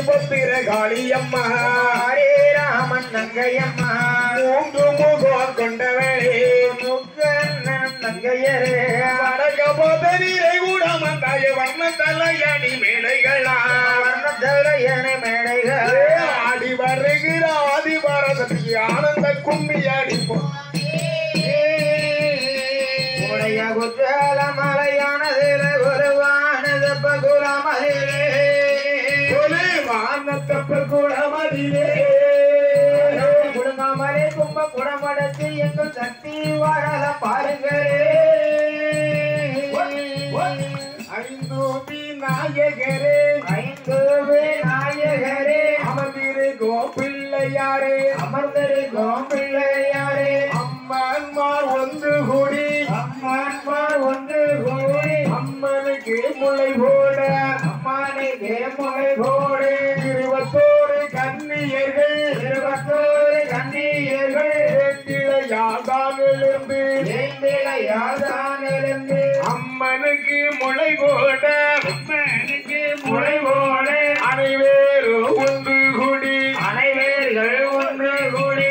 பத்திர காளியம்மா ஹரே ராமன் நங்கையம்மா மூன்று முகம் கொண்டவளே முக்கண்ணன் நங்கையரே வடகபோதனிரை கூட வந்தாய வர்ண தலையணி மேடைகளா வர்ணத்தலையணி மேடைகள் ஆடி வருகிற ஆதிபாரதற்கு ஆனந்த கும்மி அடிப்போம் உடைய குற்றால மலையானதில் குருவானது பகுலமதிலே வானத்தப்ப குளமதிலே குடுங்காமலே கும்ப குடமடத்து எங்கள் சக்தி வாழல பாருங்களே ஐந்து நாயகரே ஐந்து நாயகரே அமர்ந்திரு கோபிள்ளையாரே அமர்ந்தரு கோம்பிள்ளையாரே அம்மன்மார் ஒன்று கூடி அம்மான்மார் ஒன்று கூடி அம்மனுக்கு முளை போட அம்மானுக்கு முளை போடு இருபத்தோரு கன்னியர்கள் இருபத்தோரு கண்ணியர்கள் யாழ்தானிலிருந்து யாழ்தானிலிருந்து அம்மனுக்கு முளை போட அம்மனுக்கு முளை போடு அனைவேறு ஒன்று கூடி அனைவர்கள் ஒன்று கூடி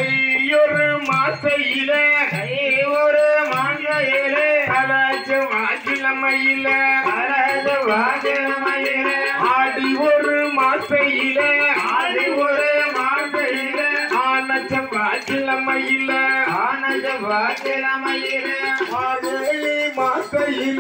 கையொரு மாசையில கை ஒரு மாங்கையிலே கலாச்சு வாக்கிழமையில அரசு வாக்கிழமையில ஆடி ஒரு மாசையில ஆடி ஒரு மாங்கையில ஆனச்சம் வாக்கிழமையில ஆனது வாக்கிழமையில ஆகலி மாசையில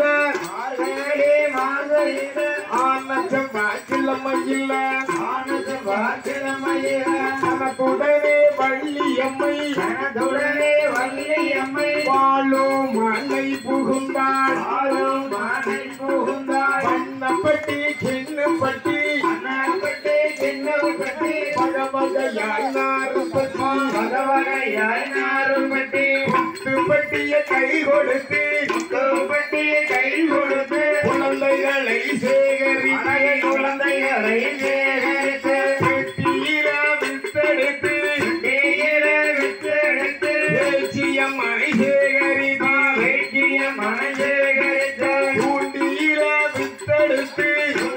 ஆர்களே மாங்கையில ஆனச்சம் வாக்கிழமையில ஆனது வாக்கிழமையில தனக்குடனே வள்ளியம்மை தனதுடனே வள்ளியம்மை வாழும் மலை புகுந்தாள் ஆளும் மானை புகுந்தாள் வண்ணப்பட்டி கிண்ணப்பட்டி அண்ணாப்பட்டி சின்னப்பட்டி பகவகையாய் நாறுபட்டி பகவகையாய் நாருப்பட்டி பட்டிய கை கொடுத்து பட்டியை கை கொடுத்து குழந்தைகளை சேகரித்து குழந்தைகளை சேகரித்து பெட்டியில வித்தெடுத்து தீர வித்தெடுத்து தேசியம்மனை சேகரித்து வேண்டிய மனை சேகரித்து பூண்டியில வித்தெடுத்து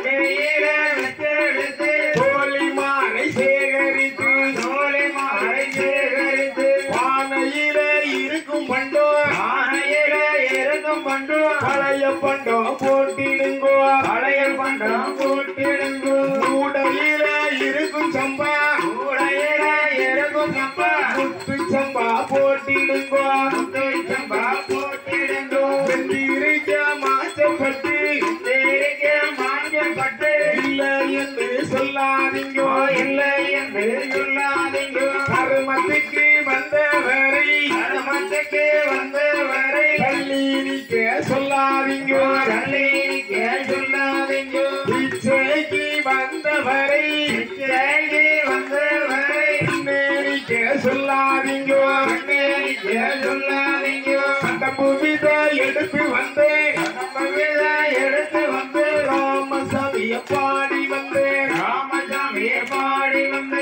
தீர வித்தெடுத்து தோழிமாரை சேகரித்து தோழி மாலை சேகரித்து பானையில இருக்கும் பண்டோ ஆனையில இருக்கும் பண்டு பழைய பண்டோ போட்டிடுங்கோ பழைய பண்டம் கூட்டிடுங்கோ கூடையில இருக்கும் சம்பா கூடையில இருக்கும் சம்பா முத்து சம்பா போட்டிடுங்கோ சம்பா போட்டிடுங்கோ வெந்திருக்க மாற்றப்பட்டு தேரிக்க மாஞ்சப்பட்டு இல்லை என்று சொல்லாதீங்கோ இல்லை என்று சொல்லாதீங்கோ கருமத்துக்கு வந்தவரை தர்மத்துக்கு வந்தவரை தள்ளி நிற்க சொல்லாதீங்கோ தள்ளிக்க சொல்லாதீங்கோ இச்சைக்கு வந்தவரை தேடி வந்தவரை பின்னேறிக்க சொல்லாதீங்கோ கண்ணேரிக்க சொல்லாதீங்கோ புவித எடுத்து வந்தேன் கவித எடுத்து வந்து ராமசாமிய பாடி வந்தேன் ராமசாமியை பாடி வந்து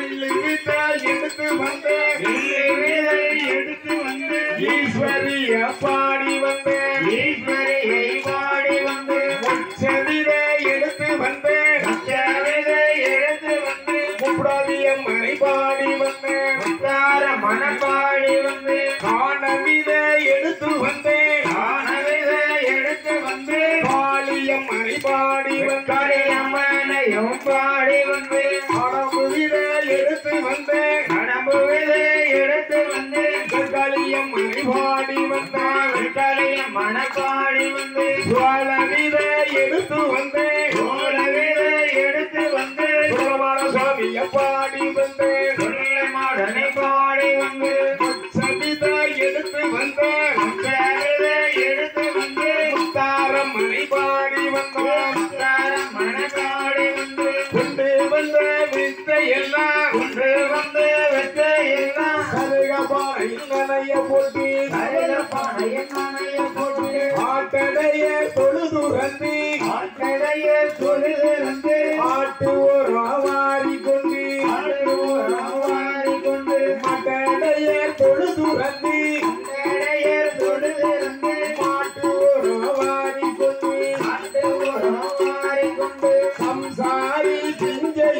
வித எடுத்து வந்தேன் விதை எடுத்து வந்து ஈஸ்வரிய பாடி வந்தேன் ஈஸ்வரியை பாடி வந்து செவித எடுத்து வந்தேன் விதை எடுத்து வந்து முப்ராதியம்மனை பாடி வந்தேன் உத்தார மனப்பாடி வந்து காணவித எடுத்து வந்தேன் ஆனவிதை எடுத்து வந்து காளியம்மனை பாடி வந்தேன் அம்மனையும் பாடி வந்து காணவித எடுத்து வந்தேன் கடம்பு விதை எடுத்து வந்து காளியம்மனை பாடி வந்தேன் விட்டாளைய மனப்பாடி வந்து சுவலவித எடுத்து வந்தேன் சோழ விதை எடுத்து வந்து சுரமான சுவாமிய பாடி வந்தேன் மாடனை பாடி வந்து சவித எடுத்து வந்தேன் விதை எடுத்து வந்து முத்தாரம்மனை பாடி வந்தேன் உத்தார மனப்பாடி வந்து கொண்டு வந்த வித்தையெல்லாம் ஒன்று வந்து வெற்ற எல்லாம் கருகபாய் நனைய போட்டு கருகப்பானைய மனைய போட்டு ஆட்டடைய தொழுதுறந்து ஆட்டடைய தொழுதிருந்து ஆட்டு ஒரு வாரி கொண்டு ஆடுவாரி கொண்டு மட்டடைய தொழுதுறந்து ஆட்டடைய தொழுதிருந்து மாட்டு ஒரு வாரி கொண்டு ஆடுவாரி கொண்டு சம்சாரி சிஞ்ச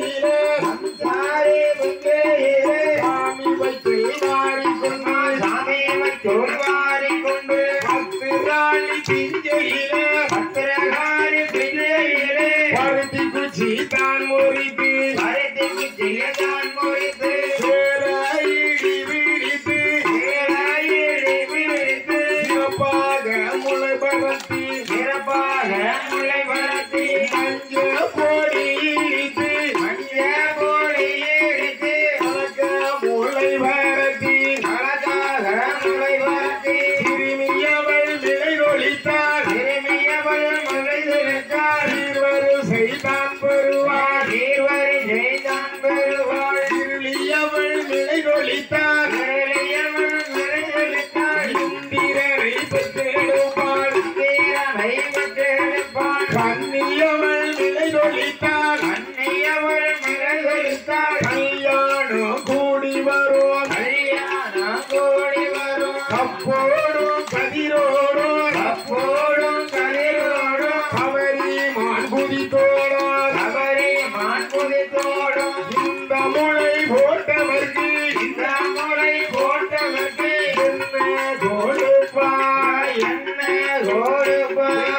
குச்சி தான் முறித்து பருத்தி குச்சியை தான் முறித்து சேராயிடி விழித்து சேராயிடி விரித்து சிறப்பாக முளை பரத்தி சிறப்பாக முளை பரத்தி மஞ்ச பொடி இடித்து மஞ்ச போலி இடித்து கலக்க முளை பரத்தி அழகாக முளை பரத்தி சிறுமியவள் விலை ஒழித்தாள் திரும்பியவள் முளை திருத்தாள் வரிசை தான் பெறுவாள் நீர்வரி செய்தான் பெறுவாள் இருளியவள் விலை ஒழித்தாள் திருளியவள் முளை திருத்தாள் இந்திரனை பெற்றெடுப்பாள் தீரனை பெற்றெடுப்பாள் கண்ணியவள் விலை ஒழித்தாள் அன்னியவள் முளை திருத்தாள் கல்யாணம் கூடி வரும் கல்யாணம் கூடி வரும் கப்போடும் கதிரோடும் அப்போடும் கதிரோடும் அவரி மான் குதித்தோடும் அவரை மாண்புதித்தோடும் இந்த முளை போட்டவர்க்கு இந்த முறை போட்டவர்க்கு என்ன கொடுப்பாய் என்ன கொடுப்பாய்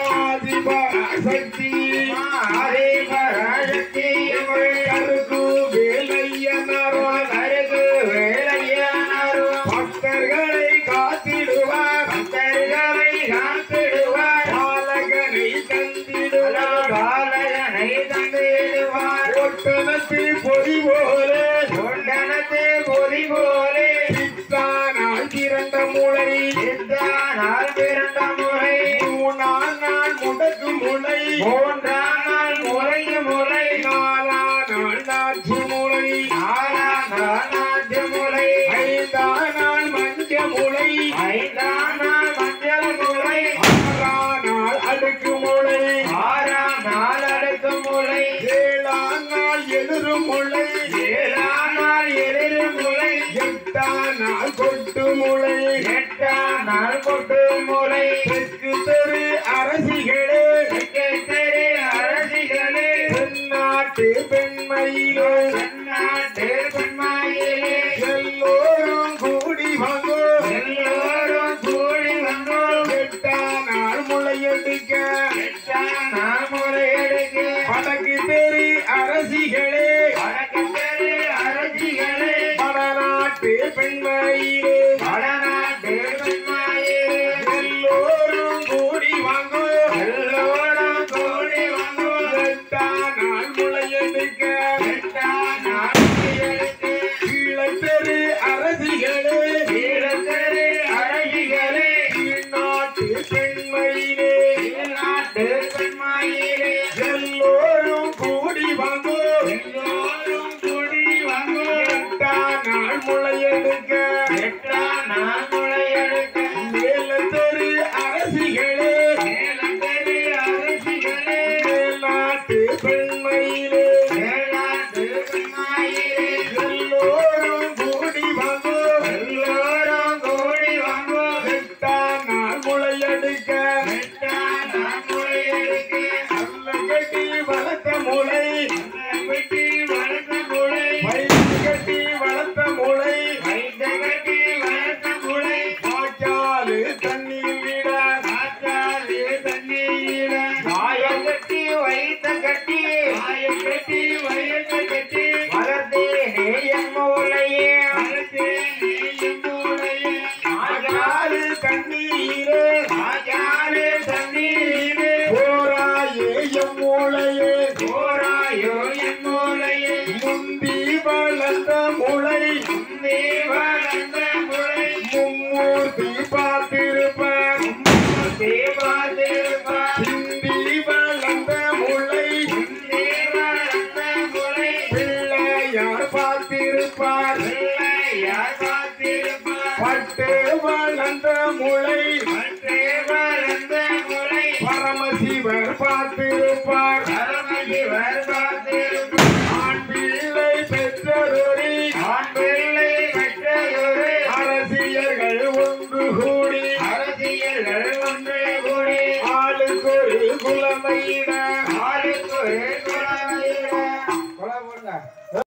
ஆதிபராசக்தி ஆதி பராசக்தி கருக்கு வேலையனரும் கருகு வேலையானரும் பக்தர்களை காத்திடுவார் பக்தர்களை காத்திடுவார் பாலகனை தந்திடுவார் பாலகனை தந்திடுவார் ஒட்டனத்து பொறி போலே கொண்டனத்து பொறி போலே சித்தானால் திரண்ட முளை சித்தானால் பிறந்த முறை மூணாம் நாள் முடக்கு முளை மூன்றாம் நாள் முறைய முறை நாலாம் நாள் நாச்சு முளை நாலாம் நாள் நாட்டு முறை ஐந்தாம் நாள் மஞ்ச முளை ஐந்தாம் நாள் மஞ்சள் முறை ஆறாம் நாள் அடுக்கு முளை ஆறாம் நாள் அடுக்கு முறை ஏழாம் நாள் எழுறு முளை ஏழாம் நாள் எதிர் முறை எட்டாம் நாள் கொட்டு முளை எட்டாம் நாள் கொட்டு முறை தெற்கு தெரு அரசிகளே தெரு அரசிகளே தென்னாட்டு பெண்மையிலே தென்னாட்டு பெண்மாயிலே எல்லோரும் கூடி வந்தோ எல்லோரும் கூடி வந்தோம் எட்டாம் நாள் முளையெடுக்க எட்டாம் நாள் முறை எடுக்க வடக்கு தெரு அரசிகளே வடக்கு தெரு அரசிகளே வடநாட்டு பெண்மையிலே வடநாட்டு பெண்மாயிலே எல்லோரும் கூடி வாங்கோ எல்லோரும் கூடி வந்தோம் எட்டாம் நாள் முளையெடுக்க எட்டாம் நாள் முறை எடுக்க கீழே தெரு அரசிகளே தெரு அரசிகளே நாட்டு பெண்மையிலே நாட்டு பெண்மாயிலே எல்லோரும் கூடி வாங்கோ எல்லோரும் கூடி வந்தோம் எட்டாம் நாள் முளையெடுக்க எட்டாம் நாள் முறை எடுக்க மேல தெரு அரசிகளே மேலத்தெரு அரசிகளே மேல்நாட்டு பெண்மையிலே மேலாட்டு பெண்மாயிலே எல்லோரும் கூடி வாங்கோ எல்லோரும் கூடி வந்தோம் எட்டாம் நாள் முளையெடுக்க எட்டாம் நாள் முறை எடுக்க நல்ல கட்டி வளர்த்த முளை வெட்டி வளர்த்த முறை வயிற்று கட்டி வளர்த்த முளை வைத்த கட்டி வளர்த்த முறை வாய்க்காலு தண்ணீர் விட காற்றாலே தண்ணீர வாயம் கட்டி வைத்த கட்டி வாயம் கட்டி வைத்த கட்டி வளர்த்தேனே என் மூளையே வளர்த்தேனே என் மூளையே வாய்க்காலு தண்ணீரே ஆஜாலே தண்ணீரே போராயே எம் மூளையே போராயோ என் மூளையே முந்தி வளர்ந்த முளை முந்தே வளர்ந்த முறை மும்மூர்த்தி பார்த்திருப்பார் தேவாதிருப்பார் சிந்தி வளர்ந்த முளை முந்தே வளர்ந்த முறை பிள்ளையார் பார்த்திருப்பார் பிள்ளையார் காத்திருப்பார் பட்டு வளர்ந்த முளை மற்றே வளர்ந்த முறை பரமசிவர் பார்த்திருப்பார் பரமசிவர் காத்திருப்பார் ஆண் பிள்ளை பெற்றொரு ஆண் பிள்ளை பெற்றதொரு அரசியர்கள் ஒன்று கூடி அரசியல்கள் ஒன்று கூடி ஆளுக்கொரு குலமையிட ஆளுக்கு ஒரு குலமையிட